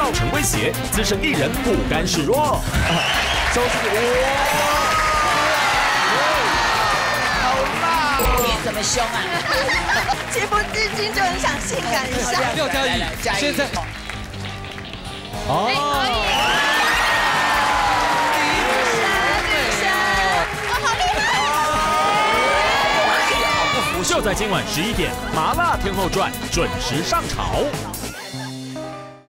造成威胁，资深艺人不甘示弱。 周星驰，好辣！ 脸这么凶啊！ 情不自禁就很想性感一下。 6加1，现在就在今晚11点，《麻辣天后传》准时上场。